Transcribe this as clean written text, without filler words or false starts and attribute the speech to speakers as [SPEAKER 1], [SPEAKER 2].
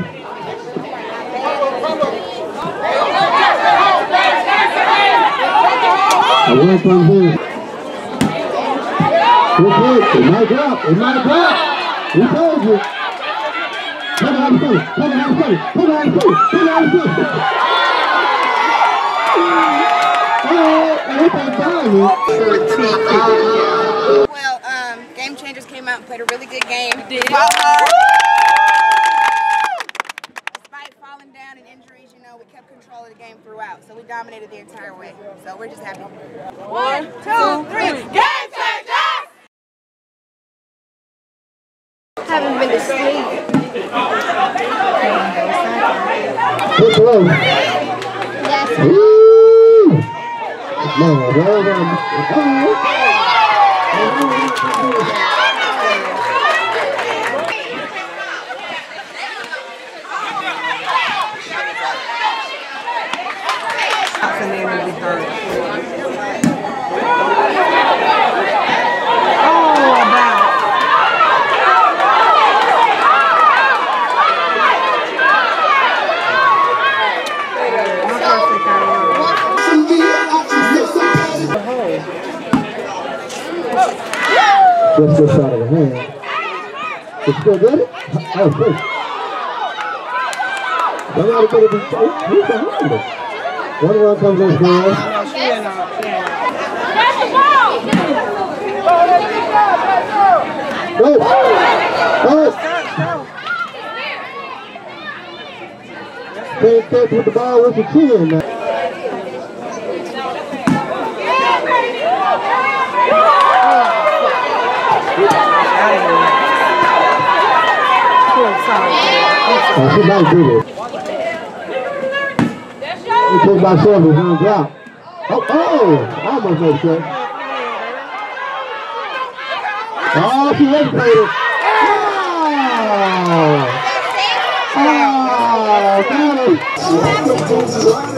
[SPEAKER 1] Away from him. Good pitch. It might drop. It might drop. We told you. Come on, come on, come on, come on, come on, come on, come on.
[SPEAKER 2] Well, Game Changers came out and played a really good game. Fought hard. Despite falling down and injuries, you know, we kept control of the game throughout. So we dominated the entire way. So we're just happy. 1, 2, 3. Game Changers!
[SPEAKER 3] Haven't been to sleep.
[SPEAKER 1] Good throw.
[SPEAKER 3] Yes.
[SPEAKER 1] Woo! Man, well done. Just this side of the hand. It's still good? Oh, great. They got to get it. He's behind it. One run comes in score. Go! Go! Can't catch with the ball with your chin. Oh, she might do it. He took by 7, he's gonna drop. Oh, almost no shot. Oh, she hesitated. Oh, got it.